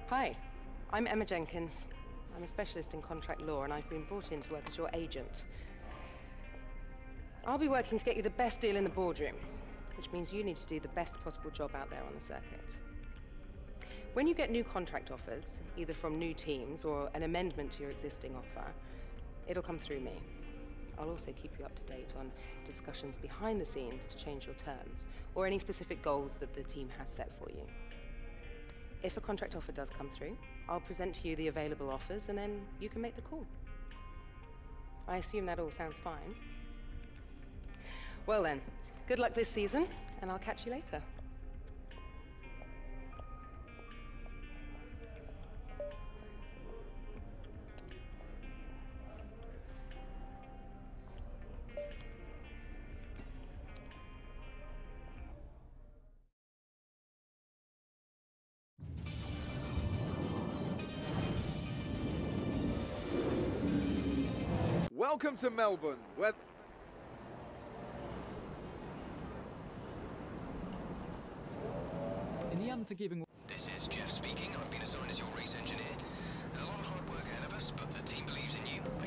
Hi, I'm Emma Jenkins. I'm a specialist in contract law and I've been brought in to work as your agent. I'll be working to get you the best deal in the boardroom, which means you need to do the best possible job out there on the circuit. When you get new contract offers, either from new teams or an amendment to your existing offer, it'll come through me. I'll also keep you up to date on discussions behind the scenes to change your terms, or any specific goals that the team has set for you. If a contract offer does come through, I'll present to you the available offers and then you can make the call. I assume that all sounds fine. Well then, good luck this season, and I'll catch you later. Welcome to Melbourne, where... In the unforgiving... This is Jeff speaking. I've been assigned as your race engineer. There's a lot of hard work ahead of us, but the team believes in you.